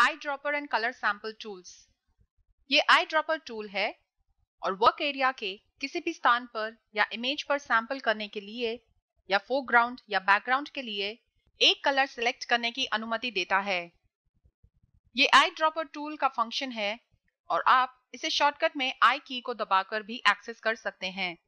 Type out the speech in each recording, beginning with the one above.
I dropper and colour sample tools. ये eye dropper tool है और वर्क एरिया के किसी भी स्थान पर या इमेज पर सैंपल करने के लिए या फोरग्राउंड या बैकग्राउंड के लिए एक कलर सिलेक्ट करने की अनुमति देता है। ये आई ड्रॉपर टूल का फंक्शन है और आप इसे शॉर्टकट में आई की को दबाकर भी एक्सेस कर सकते हैं।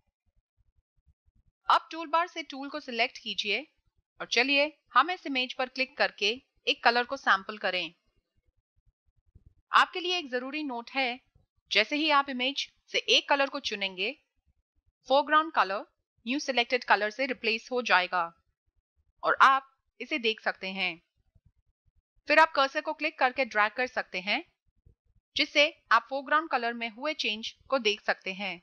अब टूल बार से टूल को सिलेक्ट कीजिए और चलिए हम इस इमेज पर क्लिक करके एक कलर को सैंपल करें। आपके लिए एक जरूरी नोट है, जैसे ही आप इमेज से एक कलर को चुनेंगे, foreground colour new selected colour से रिप्लेस हो जाएगा और आप इसे देख सकते हैं। फिर आप कर्सर को क्लिक करके ड्रैग कर सकते हैं, जिससे आप फोरग्राउंड कलर में हुए चेंज को देख सकते हैं।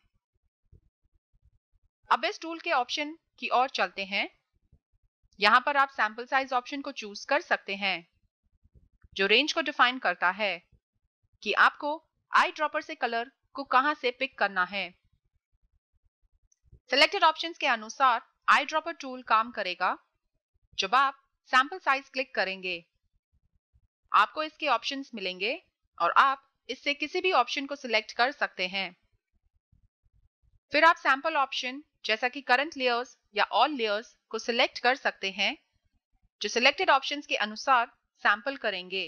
अब इस टूल के ऑप्शन की ओर चलते हैं। यहां पर आप सैंपल साइज ऑप्शन को चूज कर सकते हैं, जो रेंज को डिफाइन करता है कि आपको आई ड्रॉपर से कलर को कहां से पिक करना है। सिलेक्टेड ऑप्शंस के अनुसार आई ड्रॉपर टूल काम करेगा जब आप सैंपल साइज क्लिक करेंगे। आपको इसके ऑप्शंस मिलेंगे और आप इससे किसी भी ऑप्शन को सिलेक्ट कर सकते हैं। फिर आप सैंपल ऑप्शन जैसा कि करंट लेयर्स या ऑल लेयर्स को सिलेक्ट कर सकते हैं, जो सिलेक्टेड ऑप्शंस के अनुसार सैंपल करेंगे।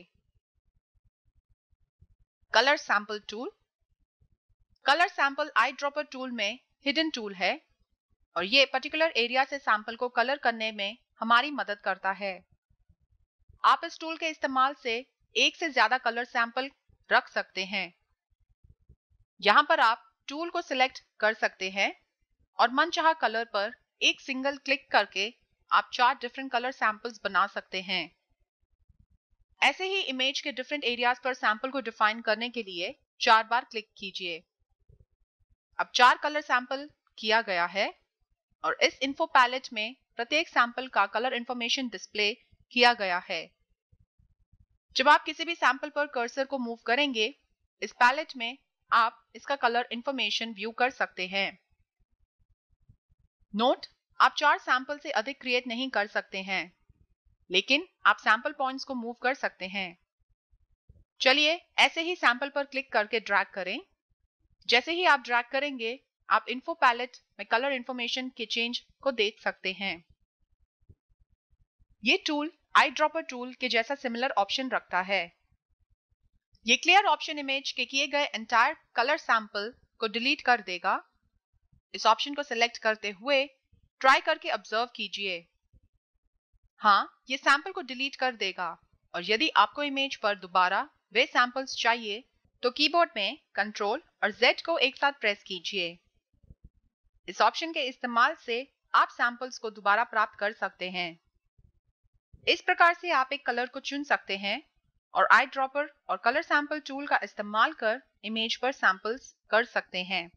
Colour sample tool. Colour sample eye dropper tool में हिडन टूल है और ये पर्टिकुलर एरिया से सैंपल को कलर करने में हमारी मदद करता है। आप इस टूल के इस्तेमाल से एक से ज्यादा कलर सैंपल रख सकते हैं। यहां पर आप टूल को सिलेक्ट कर सकते हैं और मनचाहा कलर पर एक सिंगल क्लिक करके आप 4 डिफरेंट कलर सैंपल्स बना सकते हैं। ऐसे ही इमेज के डिफरेंट एरियाज पर सैंपल को डिफाइन करने के लिए 4 बार क्लिक कीजिए। अब 4 कलर सैंपल किया गया है और इस इन्फो पैलेट में प्रत्येक सैंपल का कलर इंफॉर्मेशन डिस्प्ले किया गया है। जब आप किसी भी सैंपल पर कर्सर को मूव करेंगे, इस पैलेट में आप इसका कलर इंफॉर्मेशन व्यू कर सकते हैं। नोट, आप 4 सैंपल से अधिक क्रिएट नहीं कर सकते हैं, लेकिन आप सैंपल पॉइंट्स को मूव कर सकते हैं। चलिए ऐसे ही सैंपल पर क्लिक करके ड्रैग करें। जैसे ही आप ड्रैग करेंगे, आप इन्फो पैलेट में कलर इंफॉर्मेशन के चेंज को देख सकते हैं। ये टूल आई ड्रॉपर टूल के जैसा सिमिलर ऑप्शन रखता है। ये क्लियर ऑप्शन इमेज के किए गए एंटायर कलर सैंपल को डिलीट कर देगा। इस ऑप्शन को सिलेक्ट करते हुए ट्राई करके ऑब्जर्व कीजिए। हाँ, ये सैंपल को डिलीट कर देगा और यदि आपको इमेज पर दोबारा वे सैंपल्स चाहिए तो कीबोर्ड में Ctrl और Z को एक साथ प्रेस कीजिए। इस ऑप्शन के इस्तेमाल से आप सैंपल्स को दोबारा प्राप्त कर सकते हैं। इस प्रकार से आप एक कलर को चुन सकते हैं और आई ड्रॉपर और कलर सैंपल टूल का इस्तेमाल कर इमेज पर सैंपल्स कर सकते हैं।